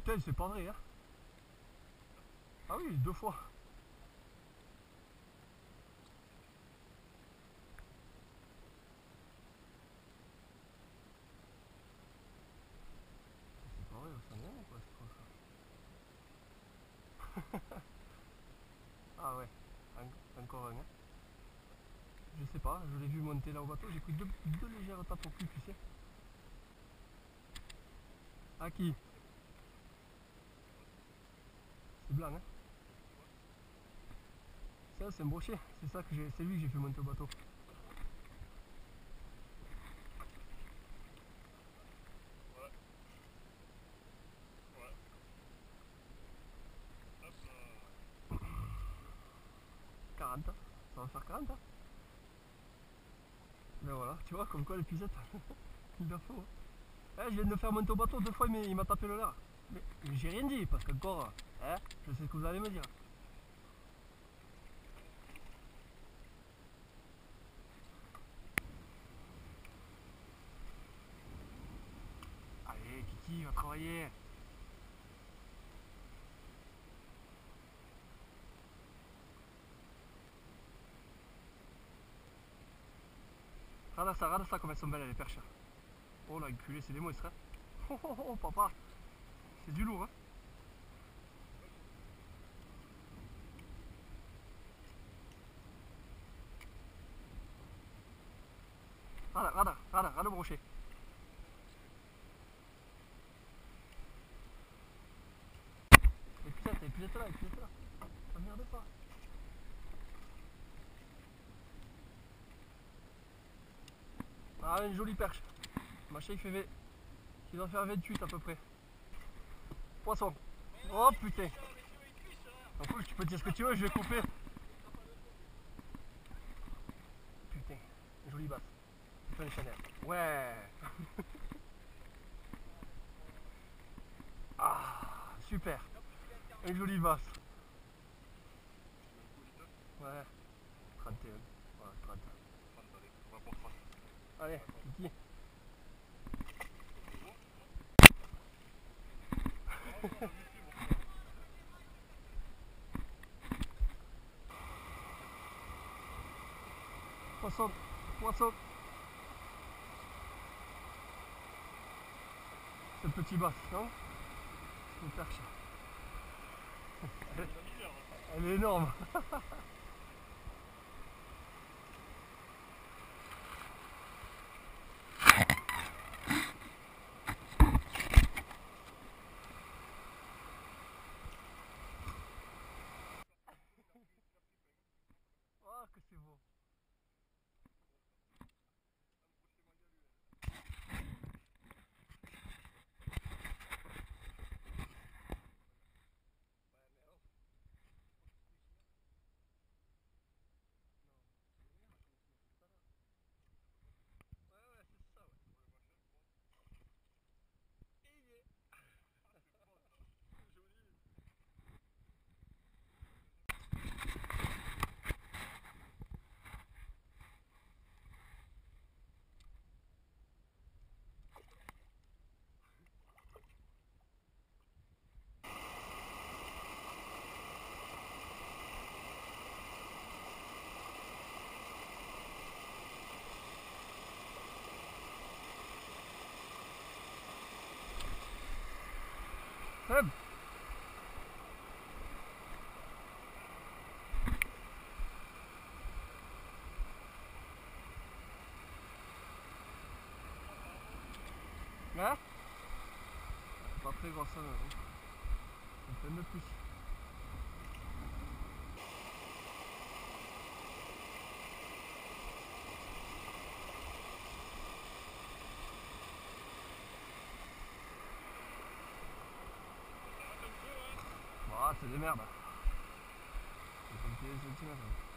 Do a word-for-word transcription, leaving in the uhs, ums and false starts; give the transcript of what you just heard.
putain, c'est pas vrai, hein. Ah oui, deux fois. C'est pas vrai, ça vient ou quoi, c'est trop ça. Ah ouais, en encore un, hein. Je sais pas, je l'ai vu monter là au bateau, j'ai pris deux, deux légères tapes au cul, tu sais. À qui? C'est blanc, hein. Ça, c'est un brochet, c'est ça que j'ai, c'est lui que j'ai fait monter au bateau. Ouais. Ouais. Hop là. quarante, ça va faire quarante, hein. Ben voilà, tu vois, comme quoi l'épisode, il la faut. Eh, je viens de le faire monter au bateau deux fois, mais il m'a tapé le lard. Mais, mais j'ai rien dit, parce qu'encore, hein, je sais ce que vous allez me dire. Allez, Kiki, va travailler. Regarde ça, regarde ça comme elles sont belles les perches. Oh la enculé, c'est des monstres, hein. Oh, oh, oh, papa, c'est du lourd, hein. Regarde, regarde, regarde, regarde le brochet. Et putain, t'as épuisé là, épuisé là. Ça merde pas. Ah, une jolie perche. Machin, il fait v... il doit faire vingt-huit à peu près. Poisson. Oh putain. En plus, tu peux dire ce que tu veux, je vais couper. Putain, jolie basse. Putain, Chanel. Ouais. Ah, super. Une jolie basse. Ouais. trente et un. Ouais, trente. On va pour trente. Allez, Kiki. Poisson, poisson. C'est le petit basse, non? C'est une perche. Elle, elle est énorme. Oh, que c'est beau. Seb. Hein? Pas très grand ça, hein. Un peu de plus. Ah, c'est des merdes. C'est vingt et un centimètres.